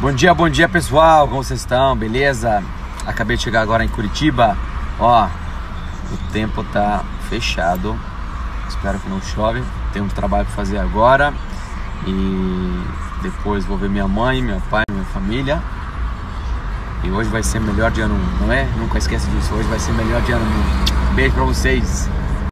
Bom dia pessoal, como vocês estão? Beleza? Acabei de chegar agora em Curitiba. Ó, o tempo tá fechado. Espero que não chove. Tenho um trabalho para fazer agora. E depois vou ver minha mãe, meu pai, minha família. E hoje vai ser melhor dia no mundo, não é? Nunca esqueça disso, hoje vai ser melhor dia no mundo. Beijo pra vocês.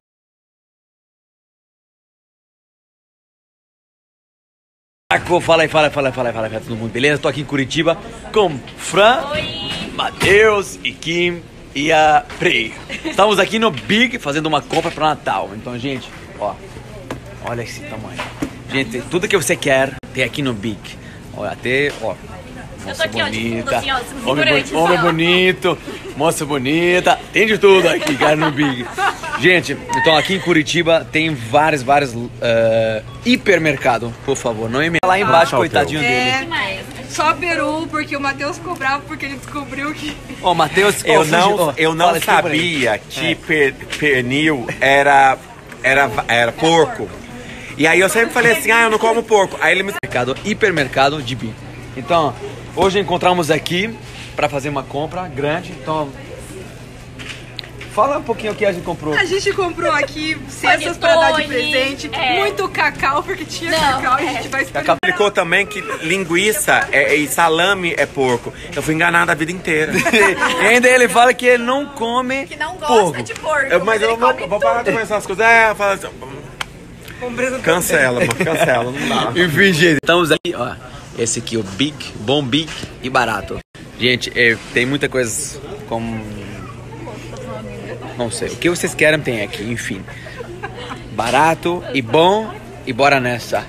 Fala aí, todo mundo, beleza? Tô aqui em Curitiba com Fran, Matheus e Kim e a Pri. Estamos aqui no Big fazendo uma compra para Natal. Então, gente, ó, olha esse tamanho. Gente, tudo que você quer tem aqui no Big. Olha, até, ó, moça bonita, homem bonito, moça bonita, tem de tudo aqui, cara, no Big. Gente, então aqui em Curitiba tem vários hipermercado, por favor, não é lá embaixo, coitadinho dele. Só Peru, porque o Matheus ficou bravo porque ele descobriu que... Ó, Matheus, eu não sabia que pernil era porco. E aí eu sempre falei assim, eu não como porco. Aí ele me... Hipermercado de Big. Então, hoje encontramos aqui para fazer uma compra grande, então... Fala um pouquinho o que a gente comprou. A gente comprou aqui cestas para dar de presente, muito cacau, porque tinha cacau e a gente vai experimentar. Explicou também que linguiça e salame é porco. Eu fui enganado a vida inteira. E ainda ele fala que ele não come que não gosta de porco. Mas eu vou parar de comer essas coisas. Fala assim, cancela, não dá. Enfim, gente, estamos aqui, ó. Esse aqui, o Big, bom Big e barato. Gente, tem muita coisa como... Não sei, o que vocês querem tem aqui, enfim. Barato e bom e bora nessa.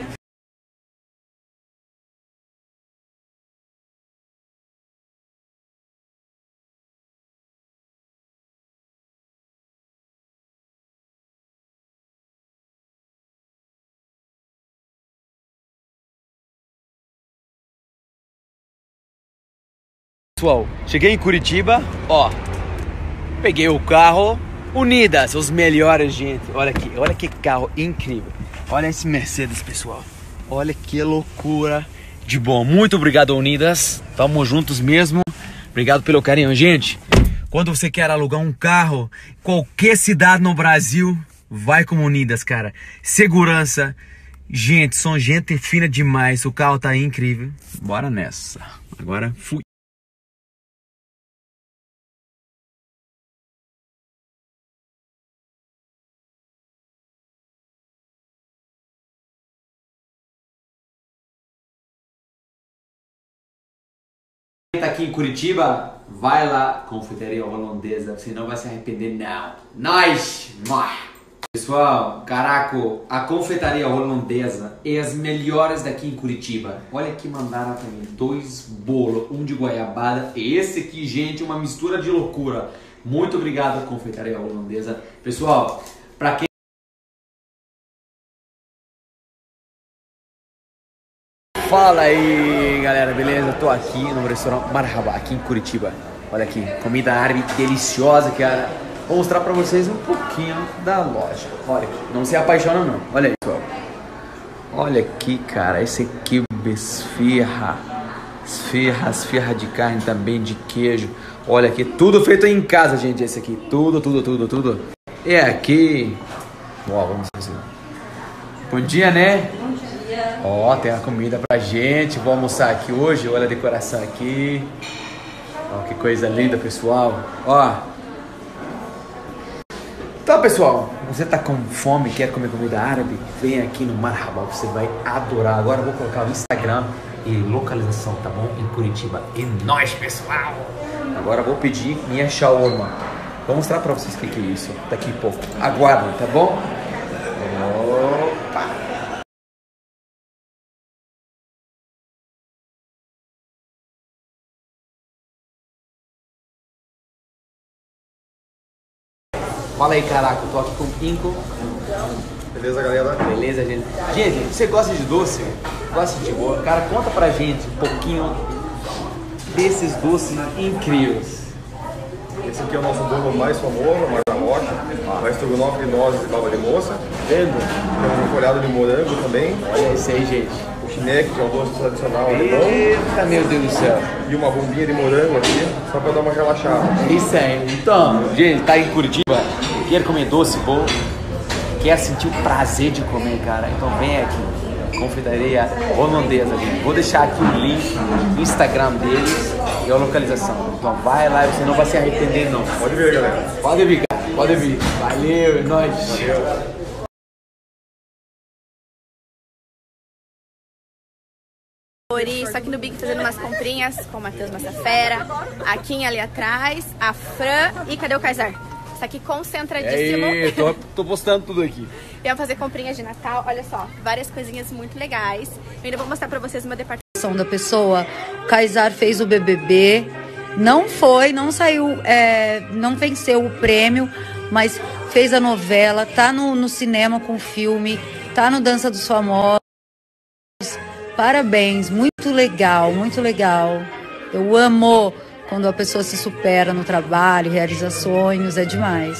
Pessoal, cheguei em Curitiba, ó. Peguei o carro Unidas, os melhores, gente. Olha aqui, olha que carro incrível. Olha esse Mercedes, pessoal. Olha que loucura de bom. Muito obrigado, Unidas. Tamo juntos mesmo. Obrigado pelo carinho, gente. Quando você quer alugar um carro, qualquer cidade no Brasil, vai com Unidas, cara. Segurança. Gente, são gente fina demais. O carro tá incrível. Bora nessa. Agora fui. Tá aqui em Curitiba, vai lá, confeitaria holandesa, você não vai se arrepender não. Nós! Pessoal, caraca, a confeitaria holandesa é as melhores daqui em Curitiba. Olha que mandaram pra mim, 2 bolos, um de goiabada e esse aqui, gente, uma mistura de loucura. Muito obrigado, confeitaria holandesa. Pessoal, pra quem... Fala aí, galera, beleza? Tô aqui no restaurante Marhaba, aqui em Curitiba. Olha aqui, comida árabe deliciosa, cara. Vou mostrar pra vocês um pouquinho da loja. Olha aqui, não se apaixona não. Olha aí, pessoal. Olha aqui, cara, esse aqui esfirra. Esfirra de carne também, de queijo. Olha aqui, tudo feito em casa, gente, esse aqui. Tudo. É aqui. Ó, vamos fazer. Bom dia, né? Ó, tem a comida pra gente. Vou almoçar aqui hoje. Olha a decoração aqui. Ó, que coisa linda, pessoal. Ó. Então, pessoal, você tá com fome, quer comer comida árabe? Vem aqui no Marhaba, você vai adorar. Agora eu vou colocar o Instagram e localização, tá bom? Em Curitiba. E nós, pessoal! Agora eu vou pedir minha shawarma. Vou mostrar pra vocês o que é isso daqui a pouco. Aguardem, tá bom? Opa! Fala aí, caraca, eu tô aqui com o Inco. Beleza, galera? Beleza, gente? Gente, você gosta de doce? Gosta de boa? Cara, conta pra gente um pouquinho desses doces incríveis. Esse aqui é o nosso bolo mais famoso, marca-rocha. Mais estrogonofe de nozes e baba de moça. Vendo? Temos um folhado de morango também. Olha esse aí, gente. O Schneck, que é o doce tradicional alemão. Eita, meu Deus do céu. E uma bombinha de morango aqui, só pra dar uma relaxada. Isso aí. Então, gente, tá em Curitiba, quer comer doce bom, quer sentir o prazer de comer, cara, então vem aqui, confeitaria holandesa, gente. Vou deixar aqui o link no Instagram deles e a localização. Então vai lá e você não vai se arrepender, não. Pode vir, galera. Pode vir, cara. Pode vir. Valeu, é nóis. Valeu. Só aqui no Big fazendo umas comprinhas com o Matheus Massafera, a Kim ali atrás, a Fran e cadê o Kaysar? Está aqui concentradíssimo. Tô postando tudo aqui. Vamos fazer comprinhas de Natal, olha só, várias coisinhas muito legais. Eu ainda vou mostrar pra vocês o meu departamento. Da pessoa, o Kaysar fez o BBB, não saiu, não venceu o prêmio, mas fez a novela, tá no cinema com o filme, tá no Dança dos Famosos. Parabéns, muito legal, muito legal. Eu amo quando a pessoa se supera no trabalho, realiza sonhos, é demais.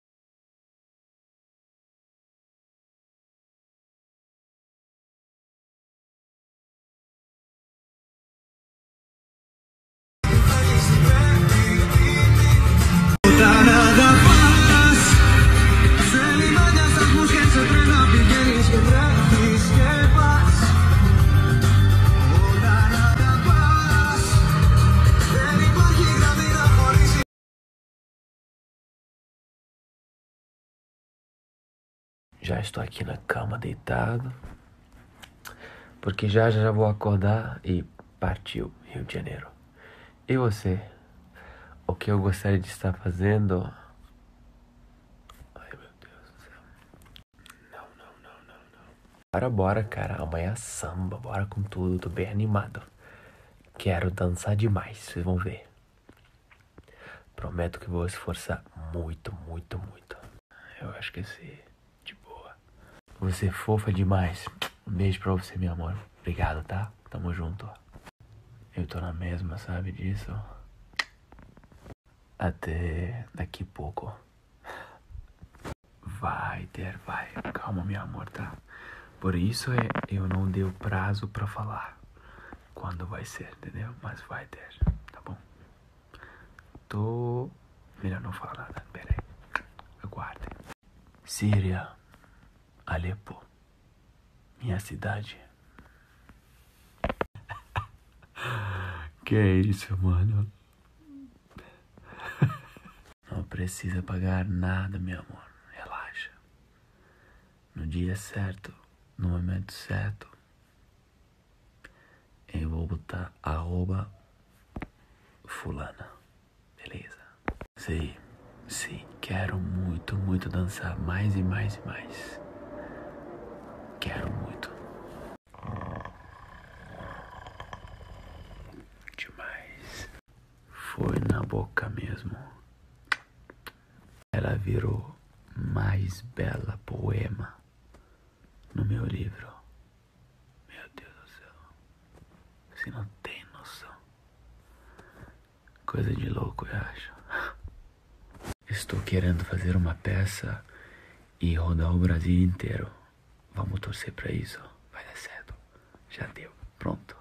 Já estou aqui na cama deitado, porque já vou acordar e partiu Rio de Janeiro. E você? O que eu gostaria de estar fazendo? Ai, meu Deus do céu. Não. Bora, cara. Amanhã é samba, bora com tudo. Tô bem animado. Quero dançar demais, vocês vão ver. Prometo que vou esforçar muito. Eu acho que esse... Você é fofa demais. Um beijo pra você, meu amor. Obrigado, tá? Tamo junto. Eu tô na mesma, sabe disso? Até daqui a pouco. Vai. Calma, meu amor, tá? Por isso eu não dei o prazo pra falar quando vai ser, entendeu? Mas vai ter, tá bom? Melhor não falar nada. Pera aí. Aguardem. Síria. Alepo, minha cidade. Que isso, mano? Não precisa pagar nada, meu amor. Relaxa. No dia certo, no momento certo, eu vou botar @fulana. Beleza? Sim. Quero muito dançar mais e mais. Quero muito. Demais. Foi na boca mesmo. Ela virou mais bela poema no meu livro. Meu Deus do céu. Você não tem noção. Coisa de louco, eu acho. Estou querendo fazer uma peça e rodar o Brasil inteiro. Vamos torcer pra isso. Vai dar certo. Já deu. Pronto.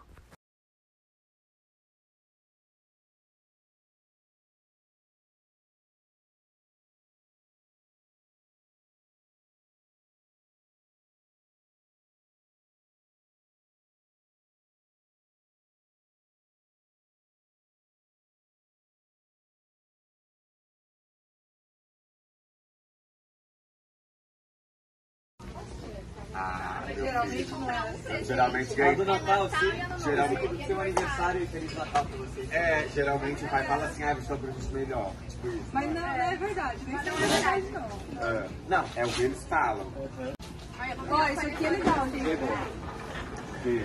Geralmente ganha. Do Natal, sim. Geralmente seu aniversário e Feliz Natal pra você. Geralmente o pai fala assim, você é o produto melhor. Tipo isso. Mas não é verdade, nem é verdade não. Não, é o que eles falam. Ó, isso aqui é legal, gente. Que?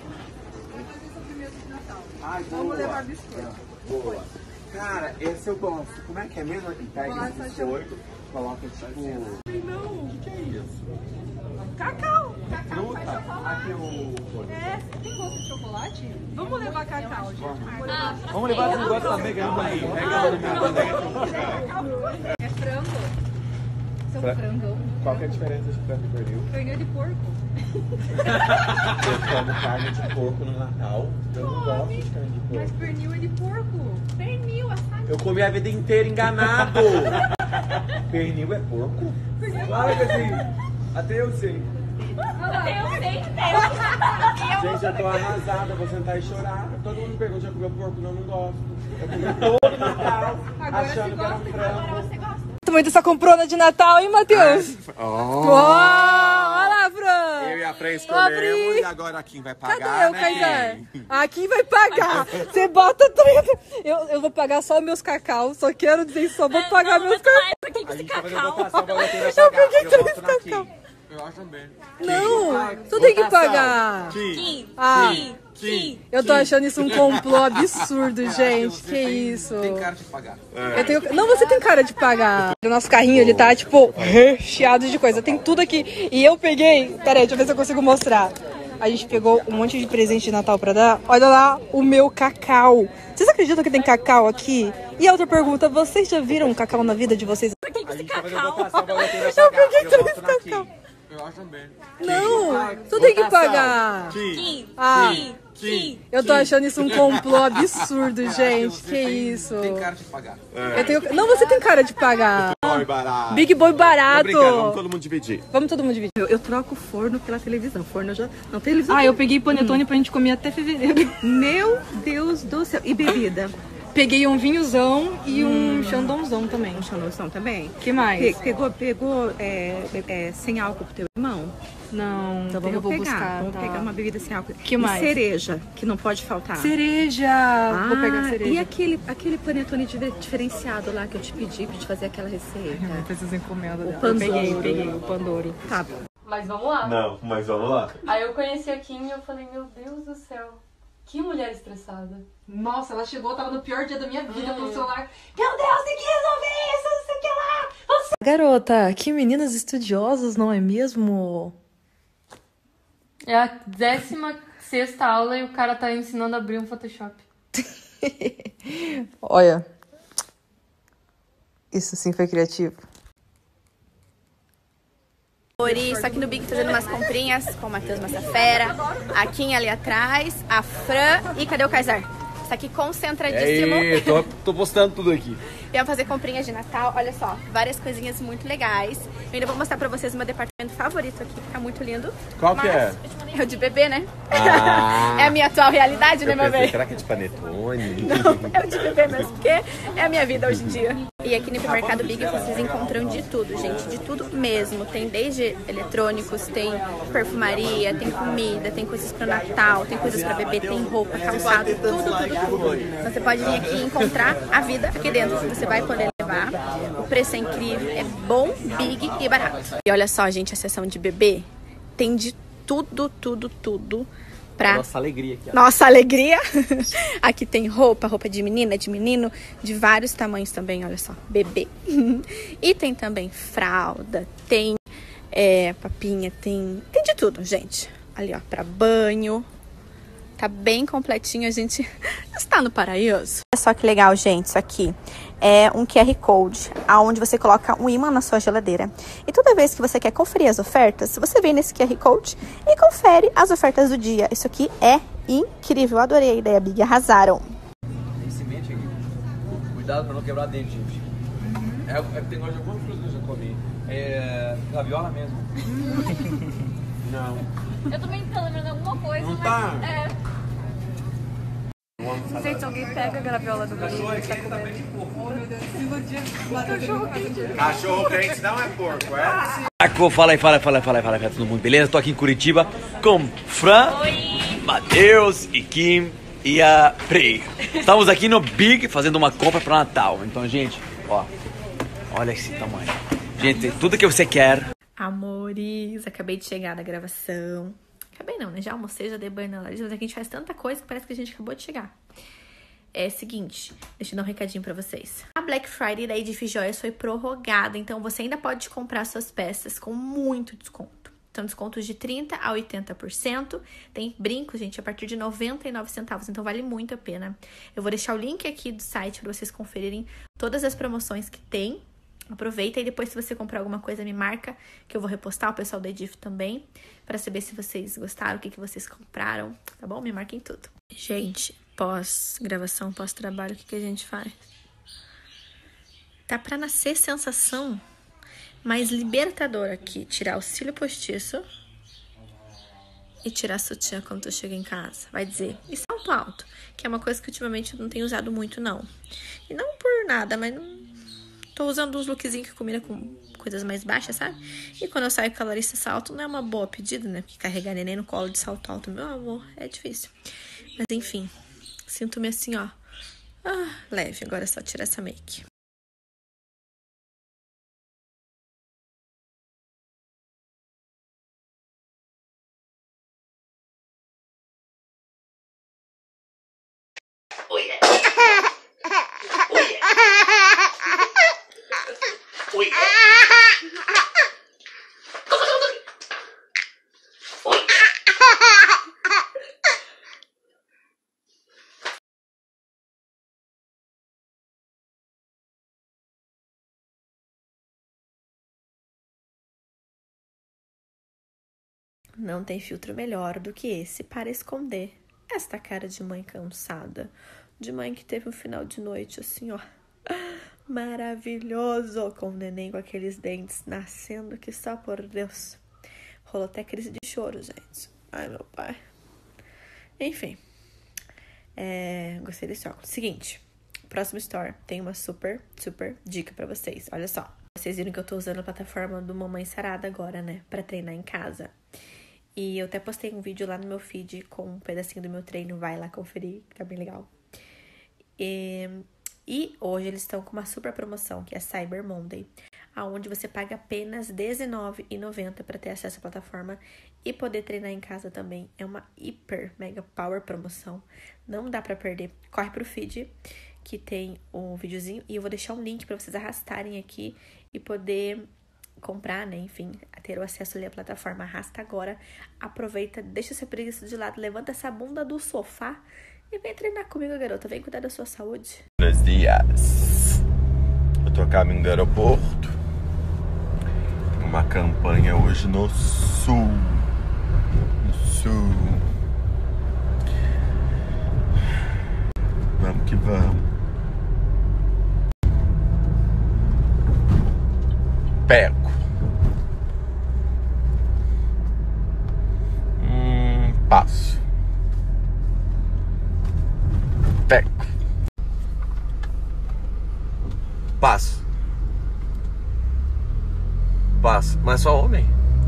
Vamos levar biscoito. Boa. Cara, esse eu gosto. Como é que é mesmo? Aqui pega esse biscoito, coloca tipo... Não, o que é isso? Cacau. Fruta? Aqui o... Tem gosto de chocolate? Vamos levar cacau, gente. Vamos levar esse negócio também, que é aí. Pega na minha bandeja. É frango? Seu frango. Qual que é a diferença de frango e pernil? Pernil de porco. Eu como carne de porco no Natal. Eu não gosto de carne de porco. Mas pernil é de porco. Pernil, assado. Eu comi a vida inteira enganado. Pernil é porco? Claro que assim, até eu sei. Gente, eu tô arrasada, vou sentar e chorar. Todo mundo pergunta, já comeu porco? Não, não gosto. Eu comi todo Natal, achando que era um frango. Muito essa comprona de Natal, hein, Matheus? Oh. Olha lá, Fran. Eu e a Fran escolhemos e agora a Kim vai pagar, Cadê o né, Kaysar? Kim? A Kim vai pagar. Você bota 30. Eu vou pagar só os meus cacau. Só quero dizer, só vou pagar meus cacau. A gente vai fazer votação pra bater Eu peguei 3 na cacau. Kim. Eu acho também. Não, tu tem que pagar. Kim. Eu tô achando isso um complô absurdo, gente. Que isso? Tem cara de pagar. Não, você tem cara de pagar. O nosso carrinho, ele tá, tipo, recheado de coisa. Tem tudo aqui. E eu peguei... Peraí, deixa eu ver se eu consigo mostrar. A gente pegou um monte de presente de Natal pra dar. Olha lá o meu cacau. Vocês acreditam que tem cacau aqui? E a outra pergunta, vocês já viram um cacau na vida de vocês? A gente vai fazer votação pra bater Eu peguei 3 cacau. Eu acho também. Não, tu tem que pagar. Eu tô achando isso um complô absurdo, gente. Que isso? Tem cara de pagar. Não, você tem cara de pagar. Boy barato. Big Boy barato. Obrigado, vamos todo mundo dividir. Vamos todo mundo dividir. Eu troco o forno pela televisão. Forno já não tem televisão. Eu peguei panetone pra gente comer até fevereiro. Meu Deus do céu. E bebida? Peguei um vinhozão e um xandãozão também. Um xandãozão também? Que mais? Pegou sem álcool pro teu irmão? Não, então vamos pegar. Vamos tá. pegar uma bebida sem álcool. Que mais? Cereja, que não pode faltar. Cereja! Vou pegar cereja. E aquele panetone diferenciado lá que eu te pedi pra te fazer aquela receita? Eu preciso encomenda dela. Pandoro. Eu peguei o Pandoro. Tá bom. Mas vamos lá. Não, mas vamos lá. Aí eu conheci a Kim e eu falei, meu Deus do céu, que mulher estressada. Nossa, ela chegou, tava no pior dia da minha vida pelo celular. Meu Deus, tem que resolver isso, não sei o que lá. Garota, que meninas estudiosas, não é mesmo? É a 16ª aula e o cara tá ensinando a abrir um Photoshop. Olha, isso sim foi criativo. Só que no Big fazendo umas comprinhas com o Matheus Massafera, a Kim ali atrás, a Fran e cadê o Kaysar? Isso aqui concentradíssimo. Aí, tô postando tudo aqui. Viemos fazer comprinhas de Natal, olha só, várias coisinhas muito legais. Eu ainda vou mostrar pra vocês o meu departamento favorito aqui, fica muito lindo. Qual que é? É o de bebê, né? Ah. É a minha atual realidade, né, meu bem? Será que é de panetone? Não, é o de bebê mesmo, porque é a minha vida hoje em dia. E aqui no hipermercado Big vocês encontram de tudo, gente, de tudo mesmo. Tem desde eletrônicos, tem perfumaria, tem comida, tem coisas pro Natal, tem coisas pra bebê, tem roupa, calçado, tudo. Então você pode vir aqui e encontrar a vida aqui dentro. Você vai poder levar. O preço é incrível, é bom, big e barato. E olha só, gente, a seção de bebê tem de tudo pra... Nossa alegria aqui. Ó. Nossa alegria. Aqui tem roupa de menina, de menino, de vários tamanhos também, olha só, bebê. E tem também fralda, tem papinha, tem de tudo, gente. Ali, ó, pra banho. Tá bem completinho, a gente está no paraíso. Olha só que legal, gente, isso aqui é um QR Code, onde você coloca um imã na sua geladeira. E toda vez que você quer conferir as ofertas, você vem nesse QR Code e confere as ofertas do dia. Isso aqui é incrível, eu adorei a ideia, Big, arrasaram. Tem semente aqui. Cuidado pra não quebrar dente, gente. Tem gosto de alguma coisa que eu já comi. É graviola mesmo. Não. Eu também tô lembrando alguma coisa, Não mas... tá? Gente, alguém pega a graviola do cachorro. Cachorro quente não é porco, é? Fala aí, todo mundo, beleza? Tô aqui em Curitiba com Fran, Matheus e Kim e a Pri. Estamos aqui no Big fazendo uma compra para Natal. Então, gente, ó, olha esse tamanho. Gente, tem tudo que você quer. Amores, acabei de chegar da gravação. Acabei não, né? Já almocei, já dei banho na nariz, mas aqui a gente faz tanta coisa que parece que a gente acabou de chegar. É o seguinte, deixa eu dar um recadinho pra vocês. A Black Friday da Edifijoias foi prorrogada, então você ainda pode comprar suas peças com muito desconto. Então, descontos de 30% a 80%. Tem brincos, gente, a partir de 99 centavos, então vale muito a pena. Eu vou deixar o link aqui do site pra vocês conferirem todas as promoções que tem. Aproveita e depois, se você comprar alguma coisa, me marca, que eu vou repostar, o pessoal da Edif também, pra saber se vocês gostaram, o que vocês compraram, tá bom? Me marquem tudo. Gente, pós-gravação, pós-trabalho, o que a gente faz? Tá pra nascer sensação mais libertadora aqui, tirar o cílio postiço e tirar a sutiã quando tu chega em casa. Vai dizer, e salto alto, que é uma coisa que ultimamente eu não tenho usado muito, não. E não por nada, mas não... Tô usando uns lookzinhos que combina com coisas mais baixas, sabe? E quando eu saio com a Larissa, salto não é uma boa pedida, né? Porque carregar neném no colo de salto alto, meu amor, é difícil. Mas enfim, sinto-me assim, ó. Leve, agora é só tirar essa make. Não tem filtro melhor do que esse para esconder esta cara de mãe cansada. De mãe que teve um final de noite assim, ó, maravilhoso, com o neném com aqueles dentes nascendo que só por Deus. Rolou até crise de choro, gente. Ai, meu pai. Enfim. Gostei desse óculos. Seguinte. Próximo store tem uma super dica pra vocês. Olha só. Vocês viram que eu tô usando a plataforma do Mamãe Sarada agora, né? Pra treinar em casa. E eu até postei um vídeo lá no meu feed com um pedacinho do meu treino. Vai lá conferir, que tá bem legal. E hoje eles estão com uma super promoção, que é Cyber Monday, aonde você paga apenas R$19,90 para ter acesso à plataforma e poder treinar em casa também. É uma hiper mega power promoção. Não dá para perder. Corre pro feed, que tem um videozinho, e eu vou deixar um link para vocês arrastarem aqui e poder comprar, né? Enfim, ter o acesso ali à plataforma. Arrasta agora, aproveita, deixa essa preguiça de lado, levanta essa bunda do sofá e vem treinar comigo, garota. Vem cuidar da sua saúde. Buenos dias. Eu tô a caminho do aeroporto. Tem uma campanha hoje no sul. Vamos que vamos. Pego. Passo. Pego. Passo. Mas só homem.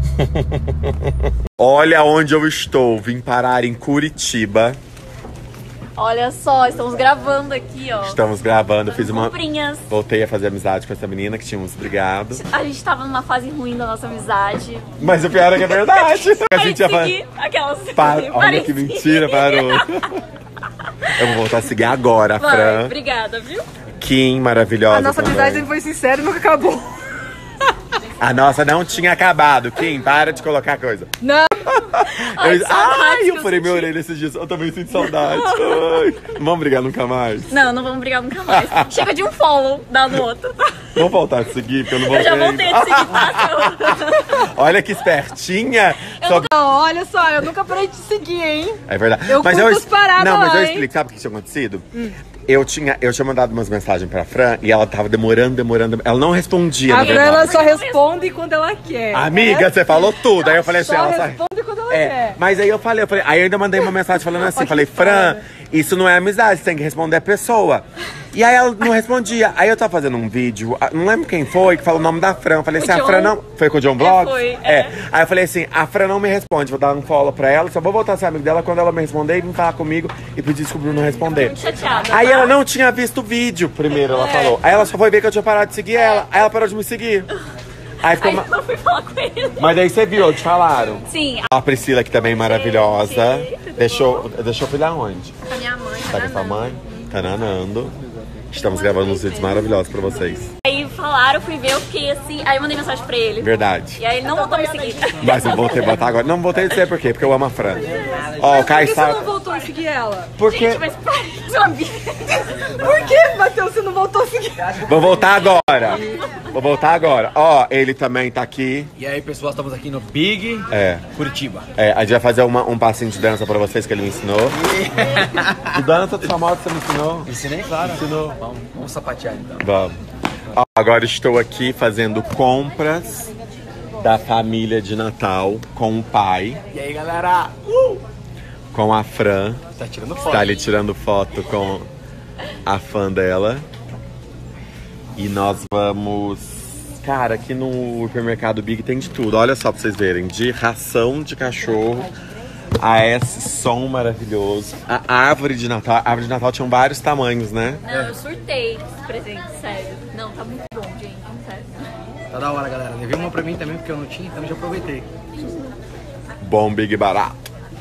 Olha onde eu estou. Vim parar em Curitiba. Olha só, estamos gravando aqui, ó. Estamos gravando, fiz uma... comprinhas. Voltei a fazer amizade com essa menina que tínhamos brigado. A gente tava numa fase ruim da nossa amizade. Mas o pior é que é verdade. A gente ia seguir aquelas... Olha que mentira, parou. Eu vou voltar a seguir agora, Vai, Fran. Obrigada, viu? Kim, maravilhosa. A nossa também. amizade sempre foi sincera e nunca acabou. A nossa não tinha acabado. Kim, para de colocar coisa. Não. Eu furei minha orelha esses dias. Eu também sinto saudade. Ai. Não vamos brigar nunca mais. Não vamos brigar nunca mais. Chega de um follow, dá no outro. Vamos voltar a seguir, porque eu não voltei. Eu já voltei a te seguir, tá? Olha que espertinha. Olha só, eu nunca parei de seguir, hein? É verdade. Eu curto as paradas Não, mas lá, eu hein? explico. Sabe o que tinha acontecido? Eu tinha mandado umas mensagens pra Fran e ela tava demorando. Ela não respondia, A na Fran, verdade. ela só responde quando ela quer. Amiga, você falou tudo. Aí eu falei assim, Só ela responde quando ela quer. Mas aí eu falei, aí eu ainda mandei uma mensagem falando assim, falei, Fran, isso não é amizade, você tem que responder a pessoa. E aí ela não respondia. Aí eu tava fazendo um vídeo, não lembro quem foi, que falou o nome da Fran. Eu falei assim, a Fran não... Foi com o John Vlogs? Foi. Aí eu falei assim, a Fran não me responde, vou dar um follow pra ela, só vou voltar a ser amigo dela quando ela me responder e vir falar comigo e pedir desculpa por não responder. Muito chateada. Aí ela não tinha visto o vídeo primeiro, ela falou. Aí ela só foi ver que eu tinha parado de seguir ela. Aí ela parou de me seguir. Aí ficou... Aí eu fui falar com ele. Mas daí você viu, te falaram. Sim. A Priscila aqui também maravilhosa. Deixou o filho aonde? A minha mãe Tá com a sua mãe? Tá nanando. Estamos gravando uns vídeos maravilhosos pra vocês. Aí falaram, fui ver, eu fiquei assim. Aí eu mandei mensagem pra ele. Verdade. E aí ele não voltou a me seguir. Mas eu voltei a botar agora. Não voltei a dizer por quê, porque eu amo a Fran. Ó, o Caio Por que você não voltou a seguir ela? Porque... Gente, mas para, sua vida. Por que, Matheus, você não voltou a seguir? Vou voltar agora. Vou voltar agora. Ó, ele também tá aqui. E aí, pessoal, estamos aqui no Big Curitiba. A gente vai fazer um passinho de dança pra vocês que ele me ensinou. Que dança de famosa você me ensinou? Ensinei, claro. Ensinou. Vamos sapatear, então. Vamos. Ó, agora estou aqui fazendo compras da família de Natal com o pai. E aí, galera? Com a Fran. Tá tirando foto. Tá ali tirando foto com a fã dela. E nós vamos... Cara, aqui no hipermercado Big tem de tudo. Olha só pra vocês verem. De ração de cachorro a esse som maravilhoso. A árvore de Natal. A árvore de Natal tinha vários tamanhos, né? Não, eu surtei esse presente, sério. Não, tá muito bom, gente, sério. Tá da hora, galera. Levei uma pra mim também, porque eu não tinha, então já aproveitei. Bom, Big barato.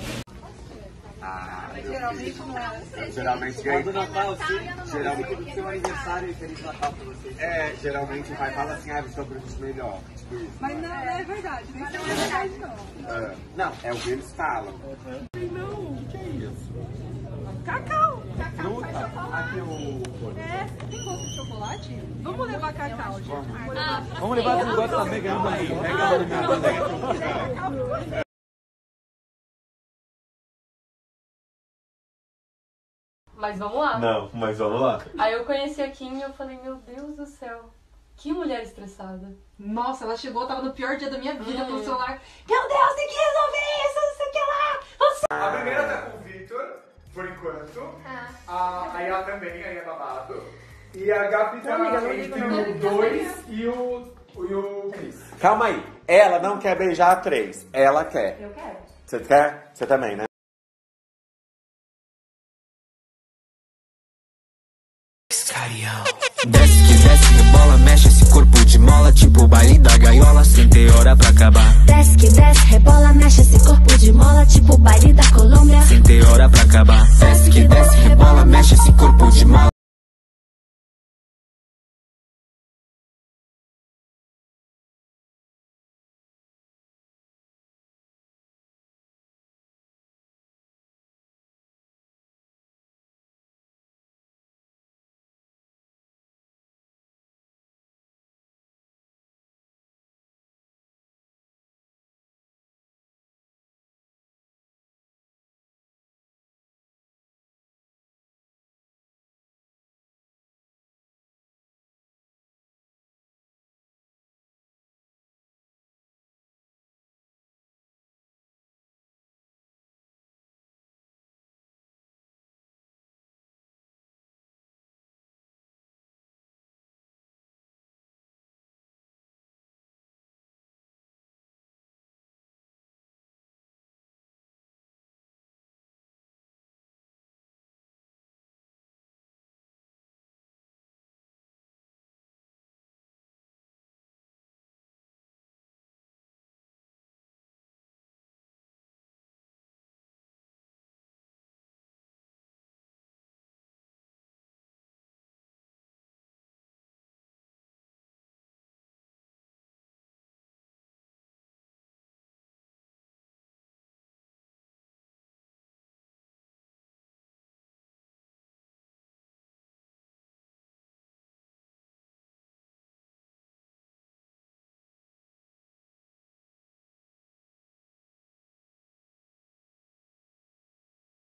Geralmente ganha do Natal, sim. Geralmente do seu aniversário e Feliz Natal pra vocês. Geralmente o pai fala assim, você tá presente melhor. Tipo isso. Mas não é verdade, nem é verdade, não. Não, é o que eles falam. Não. Que é isso? Cacau. Fruta? Aqui o... Tem gosto de chocolate? Vamos levar cacau, gente. Vamos levar esse negócio também, ganhando aí. Pega a minha bandeira. Mas vamos lá. Não, mas vamos lá. Aí eu conheci a Kim e eu falei, meu Deus do céu, que mulher estressada. Nossa, ela chegou, tava no pior dia da minha vida pelo celular. Meu Deus, tem que resolver isso, não sei o que lá. A primeira tá com o Victor, por enquanto. A Ela também, aí é babado. E a Gabi tá entre o 2 e o Cris. Calma aí. Ela não quer beijar a 3. Ela quer. Eu quero. Você quer? Você também, né? Desce que desce, rebola, mexe esse corpo de mola, tipo o baile da gaiola, sem ter hora pra acabar. Desce que desce, rebola, mexe esse corpo de mola, tipo o baile da Colômbia, sem ter hora pra acabar. Desce que desce, rebola, mexe esse corpo de mola.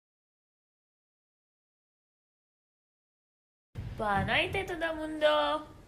Boa noite, todo mundo!